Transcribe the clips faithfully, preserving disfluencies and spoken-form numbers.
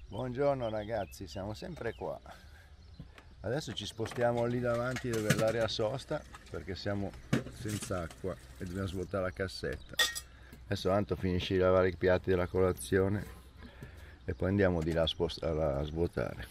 Buongiorno ragazzi, siamo sempre qua. Adesso ci spostiamo lì davanti dove è l'area sosta perché siamo senza acqua e dobbiamo svuotare la cassetta. Adesso Anto finisce di lavare i piatti della colazione e poi andiamo di là a, spost- a svuotare.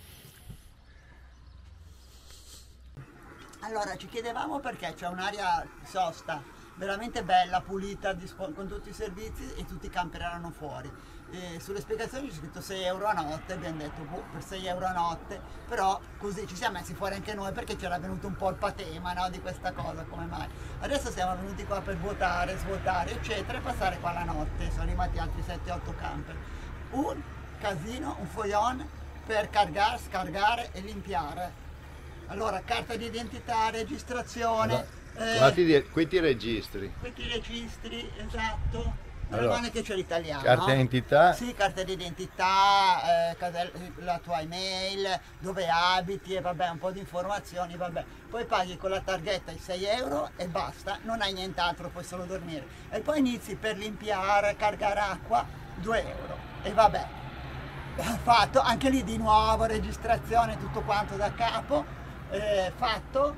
Allora ci chiedevamo perché c'è un'area sosta veramente bella, pulita, con tutti i servizi e tutti i camper erano fuori. E sulle spiegazioni c'è scritto sei euro a notte, abbiamo detto boh, per sei euro a notte, però così ci siamo messi fuori anche noi perché c'era venuto un po' il patema, no, di questa cosa, come mai. Adesso siamo venuti qua per vuotare, svuotare eccetera e passare qua la notte, sono arrivati altri sette otto camper. Un casino, un foglion per caricare, scaricare e limpiare. Allora, carta di identità, registrazione. Allora, qua, ti, qui ti registri. Qui ti registri, esatto. Allora, non è che c'è l'italiano. Carta di identità. Sì, carta di identità, eh, la tua email, dove abiti e vabbè, un po' di informazioni, vabbè. Poi paghi con la targhetta i sei euro e basta, non hai nient'altro, puoi solo dormire. E poi inizi per limpiare, caricare acqua, due euro. E vabbè, fatto, anche lì di nuovo, registrazione, tutto quanto da capo. Eh, fatto,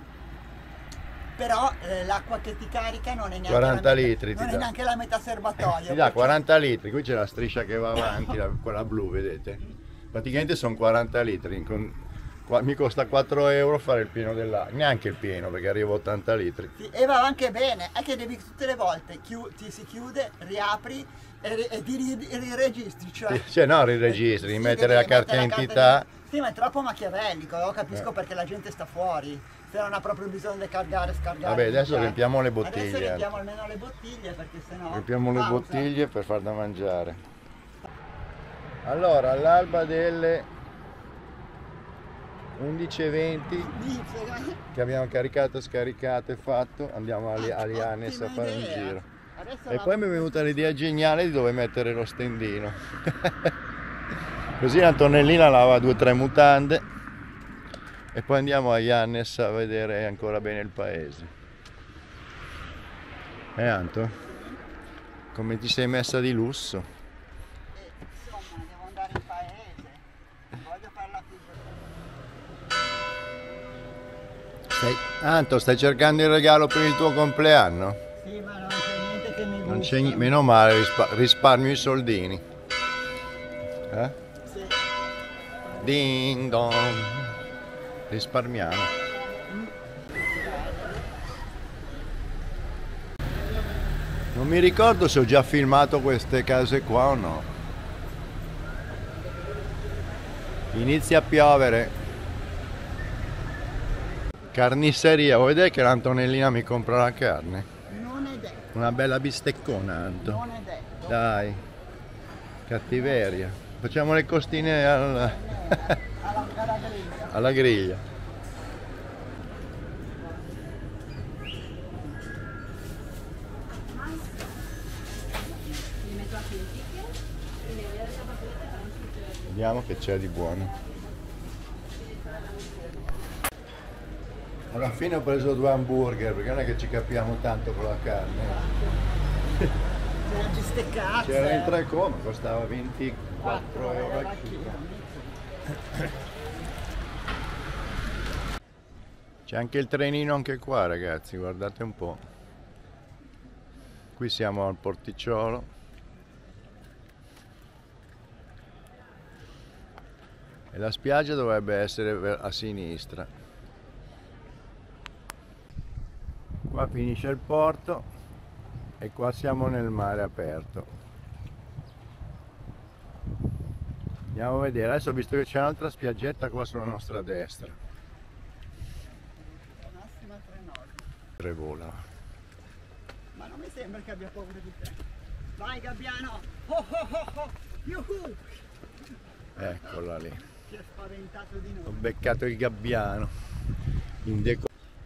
però eh, l'acqua che ti carica non è neanche quaranta la metà, litri non ti è dà. neanche la metà serbatoio. Ti dà quaranta litri, qui c'è la striscia che va avanti, la, quella blu, vedete? Praticamente sono quaranta litri, con, qua, mi costa quattro euro fare il pieno dell'acqua, neanche il pieno perché arrivo a ottanta litri. Sì, e va anche bene, è che devi tutte le volte, chiu- ti si chiude, riapri e, e ti ri- riregistri. Cioè, Sì, cioè no, riregistri, sì, rimettere la carta d'identità. Di... Sì, ma è troppo machiavellico, lo capisco eh. perché la gente sta fuori, se non ha proprio bisogno di caricare, scaricare. Vabbè, adesso limpiare. riempiamo le bottiglie. Adesso riempiamo almeno le bottiglie perché sennò... Riempiamo le pausa. bottiglie per far da mangiare. Allora, all'alba delle undici e venti che abbiamo caricato, scaricato e fatto, andiamo a Lianes a fare un giro. Adesso E la... poi mi è venuta l'idea geniale di dove mettere lo stendino. Così Antonellina lava due o tre mutande e poi andiamo a Lianes a vedere ancora bene il paese. E eh, Anto? Come ti sei messa di lusso? Eh, insomma, devo andare in paese, voglio fare la figura. Stai... Anto, stai cercando il regalo per il tuo compleanno? Sì, ma non c'è niente che mi gusta. Non c'è niente, meno male, rispa... risparmio i soldini. Eh? Sì. Ding dong. Risparmiamo. Non mi ricordo se ho già filmato queste case qua o no. Inizia a piovere. Carnisseria, vuoi vedere che l'Antonellina mi compra la carne? Non è detto. Una bella bisteccona, Anto. Non è detto. Dai, cattiveria. Facciamo le costine alla, alla, alla griglia. alla griglia. Vediamo che c'è di buono. Alla fine ho preso due hamburger perché non è che ci capiamo tanto con la carne. C'era bisteccazza. C'era in tre come, costava ventiquattro euro al chilo. C'è anche il trenino anche qua ragazzi, guardate un po'. Qui siamo al porticciolo. E la spiaggia dovrebbe essere a sinistra. Qua finisce il porto e qua siamo nel mare aperto. Andiamo a vedere, adesso ho visto che c'è un'altra spiaggetta qua sulla nostra destra. Massima tre nord. Trevola. Ma non mi sembra che abbia paura di te. Vai Gabbiano! Oh oh oh oh! Yuhu! Eccola lì. Si è spaventato di noi. Ho beccato il gabbiano. In deco-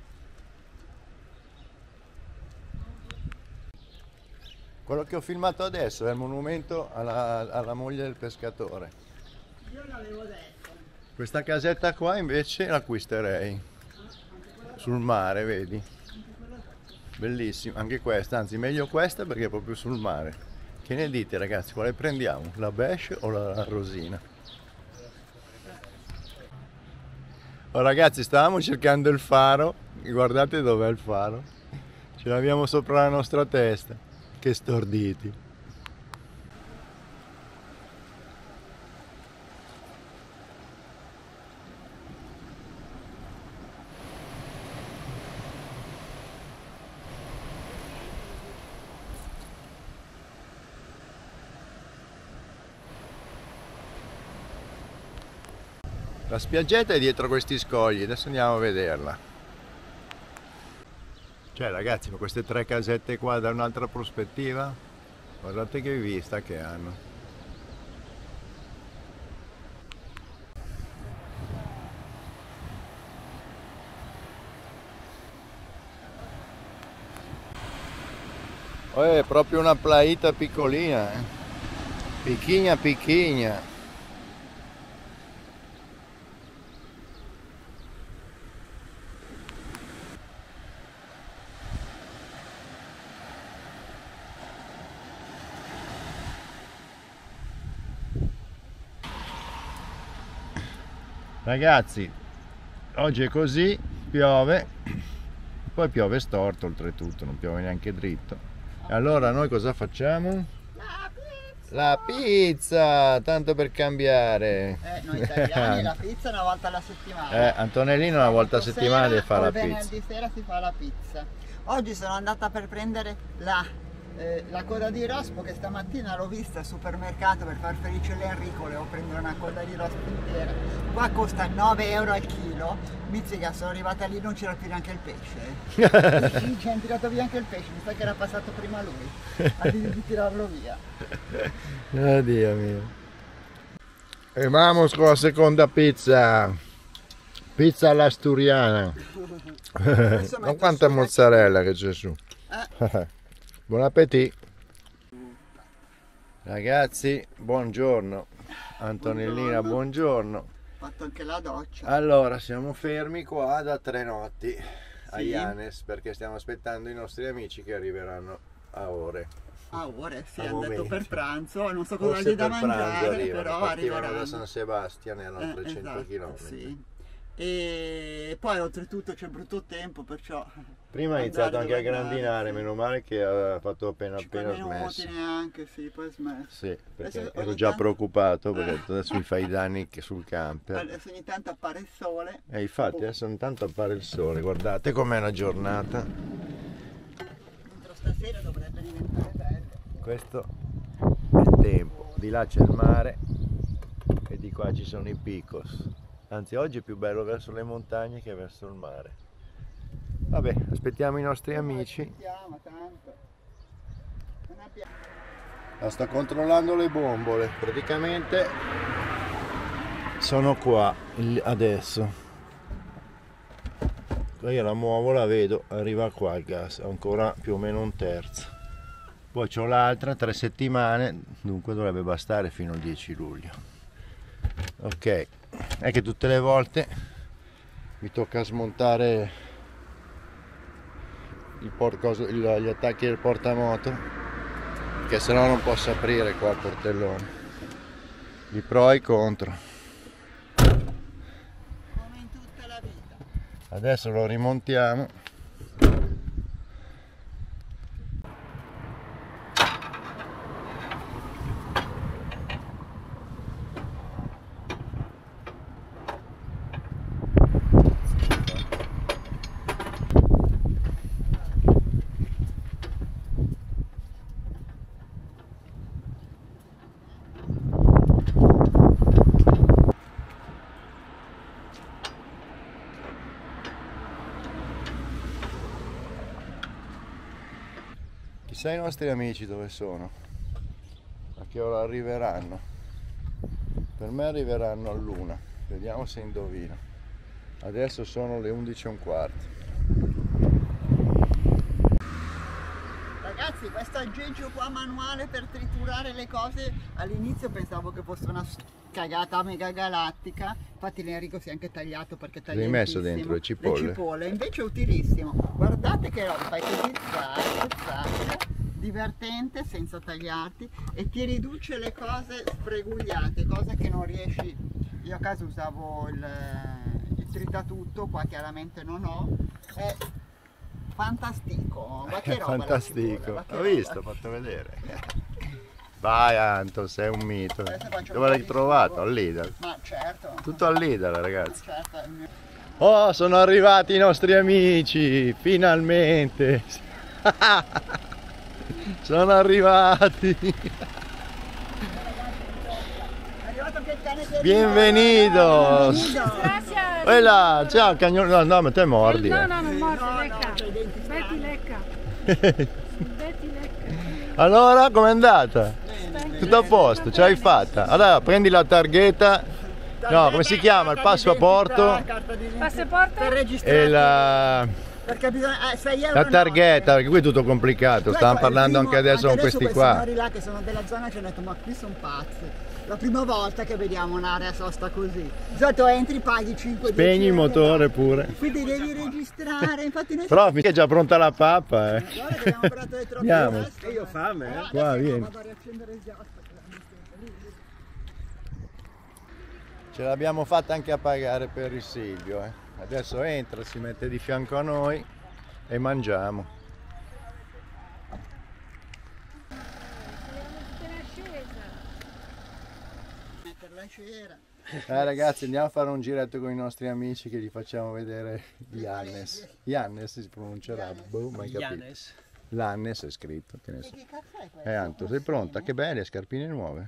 Quello che ho filmato adesso è il monumento alla, alla moglie del pescatore. Io l'avevo detto. Questa casetta qua invece l'acquisterei. Sul mare, vedi? Bellissima, anche questa, anzi meglio questa perché è proprio sul mare. Che ne dite ragazzi, quale prendiamo? La beige o la rosina? Oh, ragazzi, stavamo cercando il faro, guardate dov'è il faro, ce l'abbiamo sopra la nostra testa, che storditi. La spiaggetta è dietro questi scogli, adesso andiamo a vederla. Cioè ragazzi, ma queste tre casette qua da un'altra prospettiva, guardate che vista che hanno. Oh, è proprio una plaita piccolina, eh? Picchigna picchigna. Ragazzi, oggi è così, piove, poi piove storto oltretutto, non piove neanche dritto. E allora noi cosa facciamo? La pizza! La pizza, tanto per cambiare. Eh, noi italiani la pizza una volta alla settimana. Eh, Antonellino una volta a settimana deve fare la pizza. Venerdì sera si fa la pizza. Oggi sono andata per prendere la, eh, la coda di rospo, che stamattina l'ho vista al supermercato per far felice l'Enrico, volevo prendere una coda di rospo intera. Qua costa nove euro al chilo, mizzica, sono arrivata lì, non c'era più neanche il pesce. Sì, ci hanno tirato via anche il pesce, mi sa che era passato prima lui, a dire di tirarlo via. Oddio mio. E vamos con la seconda pizza. Pizza all'asturiana. Non quanta mozzarella che c'è su. Eh. Buon appetito. Ragazzi, buongiorno. Antonellina, buongiorno. buongiorno. Ho fatto anche la doccia. Allora, siamo fermi qua da tre notti a Sì. Janes perché stiamo aspettando i nostri amici che arriveranno a ore. A ore, sì, A hanno detto momenti. per pranzo, non so cosa Forse gli da per pranzo mangiare, arrivano, però partivano arriveranno. da San Sebastian e hanno Eh, trecento esatto, chilometri. sì. E poi oltretutto c'è brutto tempo, perciò Prima ha iniziato andare anche a dove andare, grandinare, sì. meno male che ha fatto appena cinque appena minuti smesso. neanche, sì, poi è smesso. Sì, perché Adesso ero ogni già tanto- preoccupato perché Eh. adesso mi fai i danni che sul camper. Adesso ogni tanto appare il sole. E infatti adesso intanto appare il sole, guardate com'è la giornata. Entro stasera dovrebbe diventare bello. Questo è il tempo, di là c'è il mare e di qua ci sono i picos. Anzi oggi è più bello verso le montagne che verso il mare. Vabbè, aspettiamo i nostri amici. Aspettiamo tanto. Non abbiamo... La sto controllando le bombole, praticamente sono qua il- adesso. Io la muovo, la vedo, arriva qua il gas, ancora più o meno un terzo. Poi c'ho l'altra, tre settimane, dunque dovrebbe bastare fino al dieci luglio. Ok, è che tutte le volte mi tocca smontare il por- coso- il- gli attacchi del portamoto, che se no non posso aprire qua il portellone. I pro e i contro. Come in tutta la vita. Adesso lo rimontiamo. Chissà i nostri amici dove sono, a che ora arriveranno. Per me arriveranno all'una, vediamo se indovino. Adesso sono le undici e un quarto. Ragazzi, questo aggeggio qua manuale per triturare le cose, all'inizio pensavo che fosse una cagata mega galattica, infatti l'Enrico si è anche tagliato perché è Hai messo taglientissimo. dentro le cipolle? Le cipolle, invece è utilissimo. Guardate che roba, fai così, zac, zac, divertente senza tagliarti e ti riduce le cose spregugliate, cose che non riesci. Io a casa usavo il, il nutrita tutto, qua chiaramente non ho, è fantastico, ma che roba. Fantastico, ho visto, ho fatto vedere. Vai Anto, sei un mito. Dove l'hai trovato? Al Lidl? Ma certo. Tutto al Lidl, ragazzi. Certo, è il mio... Oh, sono arrivati i nostri amici, finalmente. Sono arrivati. Bienvenidos. Gracias. Hola, ciao cagnolo. No, no, ma te mordi. No, eh. no, non mordi, lecca. Betty lecca. Betty lecca. Allora, com'è andata? Tutto a posto, ce l'hai fatta. Allora, prendi la targhetta. No, come si chiama? Il passaporto Passaporto? Per registrare. e la, Perché bisogna... Eh, sei euro la no. targhetta, perché qui è tutto complicato. Stavamo parlando anche adesso con questi qua. signori là che sono della zona ci hanno detto ma qui sono pazzi. La prima volta che vediamo un'area sosta così. Di solito entri, paghi cinque dieci Spegni il euro, motore pure. quindi devi registrare. Infatti noi Però mica è già pronta la pappa, eh. Guarda che abbiamo operato le troppe Andiamo. feste. Io ho fame, eh? Qua, Adesso vieni. vado a riaccendere il gas. Ce l'abbiamo fatta anche a pagare per il Silvio, eh. Adesso entra, si mette di fianco a noi e mangiamo. Mettere la cera. Eh ragazzi, andiamo a fare un giretto con i nostri amici che gli facciamo vedere Yannes. Yannes si pronuncerà, boh, mai capito. Giannis. L'Annes è scritto, che ne so. Che cazzo è questo? Eh Anto, sei pronta? Che belle scarpine nuove.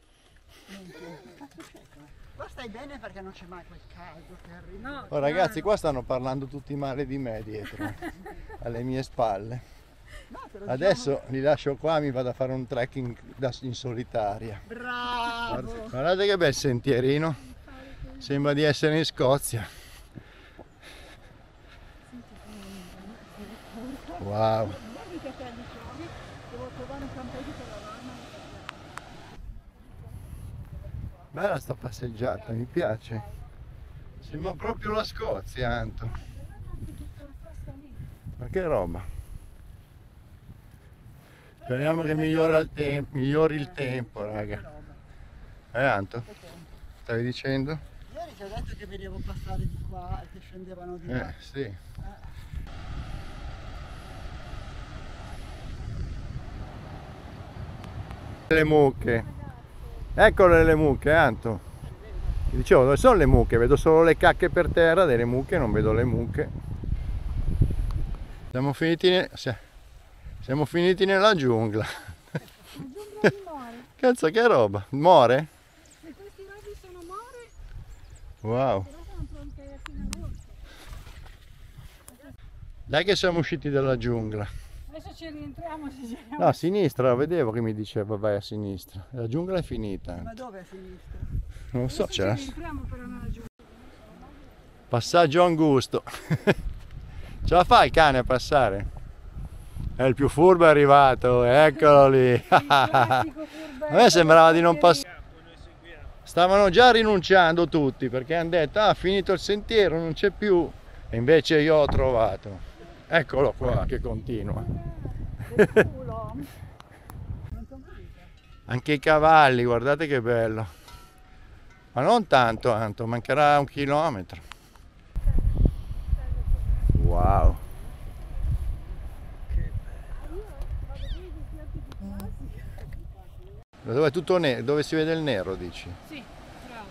Qua stai bene perché non c'è mai quel caldo che arriva. No. Oh ragazzi, qua stanno parlando tutti male di me dietro, alle mie spalle. No, te lo Adesso li lascio qua, mi vado a fare un trekking da- in solitaria. diciamo. Bravo! Guardate che bel sentierino, sembra di essere in Scozia. Wow. Bella sta passeggiata, mi piace. Sembra proprio la Scozia, Anto. Ma che roba. Speriamo che migliora il tempo, migliori il tempo, raga. Eh Anto? Stavi dicendo? Ieri ti ho detto che vedevo passare di qua e che scendevano di Eh, là. sì. Le mucche. Eccole le mucche, Anto. Ti dicevo, dove sono le mucche? Vedo solo le cacche per terra delle mucche, non vedo le mucche. Siamo finiti, ne- si- siamo finiti nella giungla. Cazzo, che roba. More? Se questi rodi sono more, Wow. però sono pronti a fine agosto. Dai che siamo usciti dalla giungla. Adesso ci rientriamo, ci giriamo. No, a sinistra, vedevo che mi diceva vai a sinistra. La giungla è finita. Ma Anto. dove a sinistra? Non lo so, Adesso c'era. ci rientriamo però nella giungla. Passaggio angusto. Ce la fa il cane a passare? È il più furbo, è arrivato, eccolo lì. A me sembrava di non passare. Stavano già rinunciando tutti perché hanno detto ah, finito il sentiero, non c'è più. E invece io ho trovato. Eccolo qua che continua. Anche i cavalli, guardate che bello. Ma non tanto, Anto, mancherà un chilometro. Wow. Dove è tutto nero, dove si vede il nero, dici? Sì, bravo.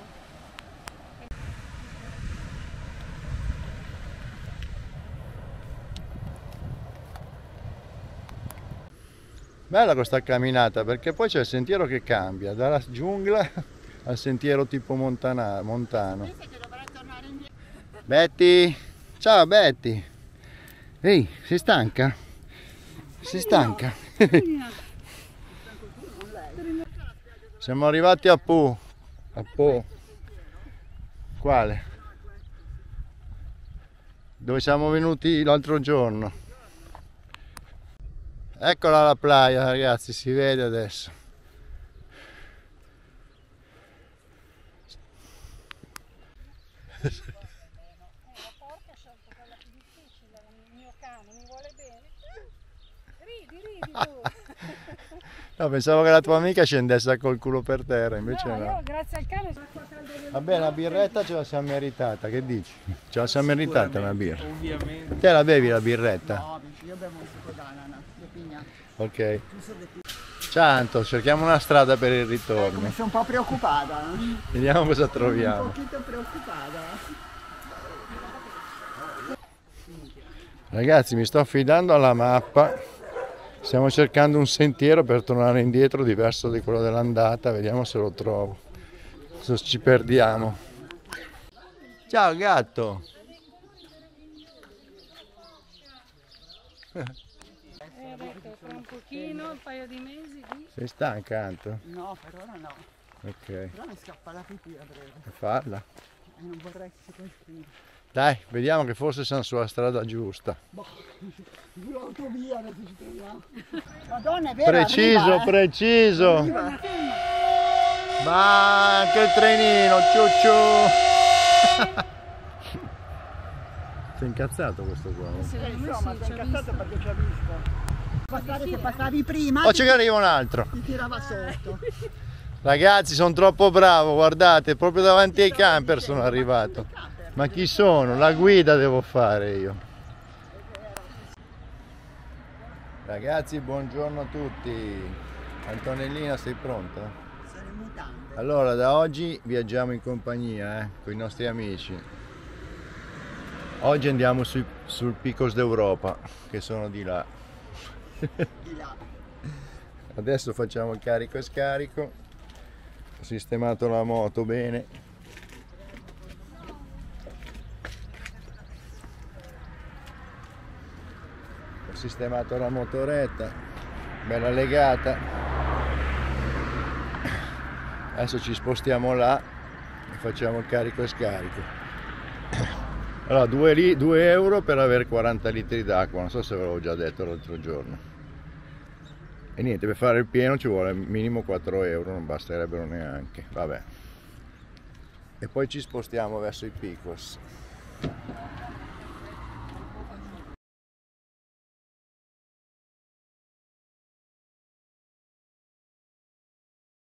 Bella questa camminata perché poi c'è il sentiero che cambia dalla giungla al sentiero tipo montana, montano. Betty, ciao Betty. Ehi, sei stanca? Sei stanca? Siamo arrivati a Po. A Po. Quale? Dove siamo venuti l'altro giorno. Eccola la playa, ragazzi, si vede adesso. La porca ha scelto quella più difficile, il mio cane mi vuole bene. Ridi. ridi tu. No, pensavo che la tua amica scendesse col culo per terra, invece No, no. io grazie al cane l'acqua calda del Vabbè, la birretta ce la siamo meritata, che dici? Ce la siamo meritata una birra. Ovviamente. Te la bevi la birretta? No, amici, io bevo un succo d'ananas, di pigna. Ok. Ciao Anto, cerchiamo una strada per il ritorno. Mi sono un po' preoccupata. Vediamo cosa Un troviamo. pochino preoccupata. Ragazzi, mi sto affidando alla mappa. Stiamo cercando un sentiero per tornare indietro diverso di quello dell'andata. Vediamo se lo trovo. Se ci perdiamo. Ciao gatto. Eh, ho detto tra un pochino, un paio di mesi di... Sei stanca Anto? No, per ora no. Ok, Però mi scappa la pipì a breve. falla. E non vorrei che si continui. Dai, vediamo che forse siamo sulla strada giusta. L'autovia adesso ci troviamo. Madonna, è vero, Preciso, arriva, eh. preciso. Arriva. Ma anche il trenino, ciucciu. Sei incazzato questo qua? Eh, Secondo me insomma, sì, sei ci ho incazzato visto. perché ci ha visto. Passare, se passavi prima Oh, c'è che arriva un altro. ti tirava sotto. Ragazzi, sono troppo bravo, guardate, proprio davanti ai camper sono arrivato. Ma chi sono? La guida devo fare io. Ragazzi, buongiorno a tutti. Antonellina, sei pronta? Sono in mutande. Allora, da oggi viaggiamo in compagnia, eh, con i nostri amici. Oggi andiamo sui, sul Picos d'Europa, che sono di là. Di là. Adesso facciamo il carico e scarico. Ho sistemato la moto bene. Ho sistemato la motoretta, bella legata. Adesso ci spostiamo là e facciamo il carico e scarico. Allora, due euro per avere quaranta litri d'acqua, non so se ve l'avevo già detto l'altro giorno. E niente, per fare il pieno ci vuole minimo quattro euro, non basterebbero neanche, vabbè. E poi ci spostiamo verso i Picos.